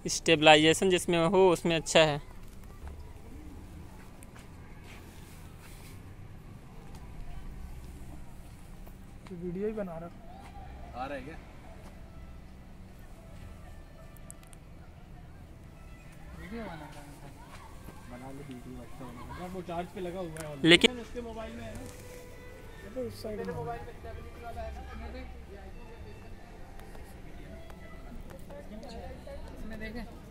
Stabilization जिसमें हो उसमें अच्छा है। तो वीडियो ही बना रहा आ रहा है क्या? वीडियो बना लो वीडियो, अच्छा होगा। वो चार्ज पे लगा हुआ है लेकिन उसके मोबाइल में है ना, तो उस साइड में मोबाइल में स्टेबिलिटी वाला है ना, इसमें देखें।